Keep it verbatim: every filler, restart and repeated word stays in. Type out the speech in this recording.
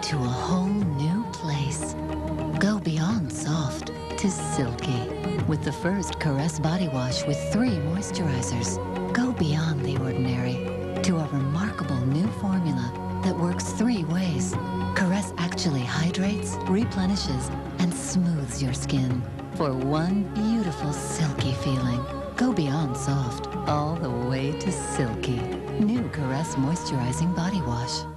to a whole new place. Go beyond soft to silky with the first Caress body wash with three moisturizers. Go beyond the ordinary to a remarkable new formula that works three ways. Caress actually hydrates, replenishes, and smooths your skin for one beautiful silky feeling. Go beyond soft, all the way to silky. New Caress Moisturizing Body Wash.